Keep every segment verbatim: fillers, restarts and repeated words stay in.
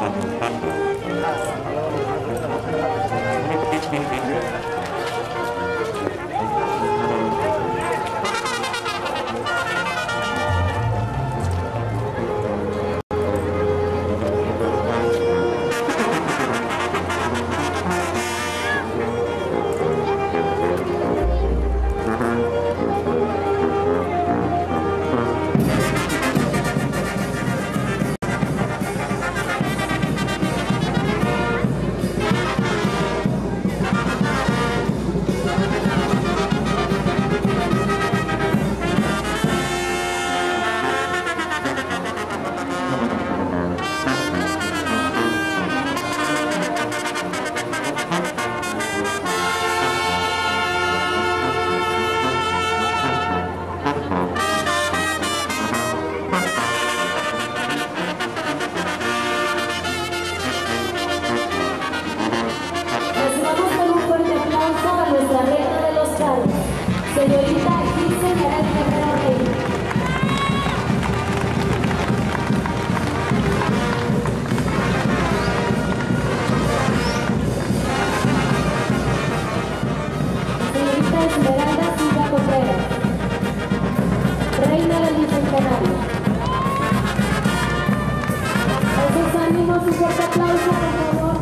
Señorita Gilce Yaret Guerrero Rey. Señorita Esmeralda Silva Contreras, reina del Bicentenario. Esos ánimos, un fuerte aplauso, por favor.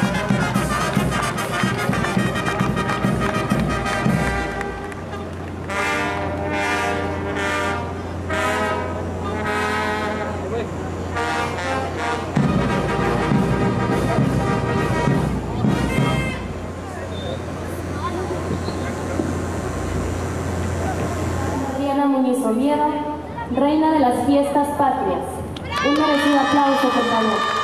Muñiz Oviedo, reina de las fiestas patrias. Un merecido aplauso, por favor.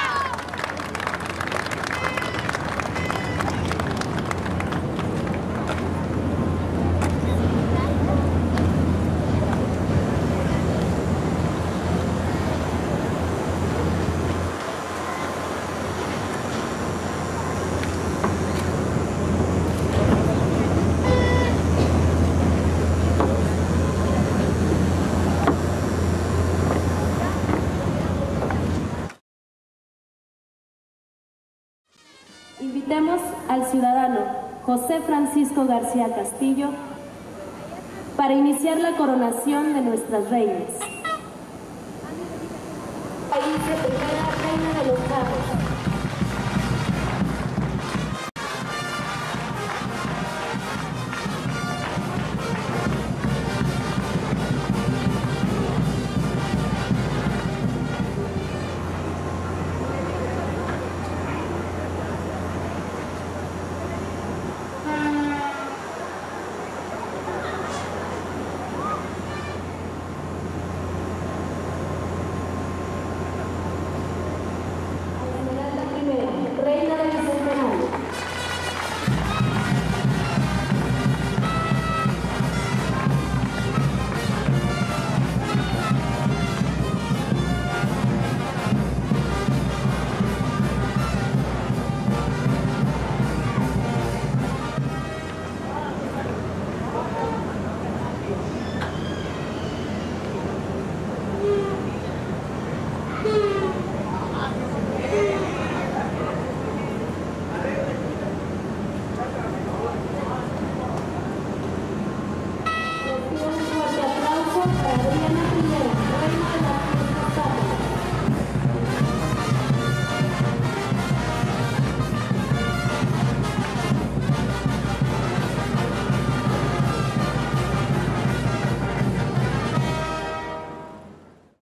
Invitemos al ciudadano José Francisco García Castillo para iniciar la coronación de nuestras reinas. Ahí se prepara la reina de los carros.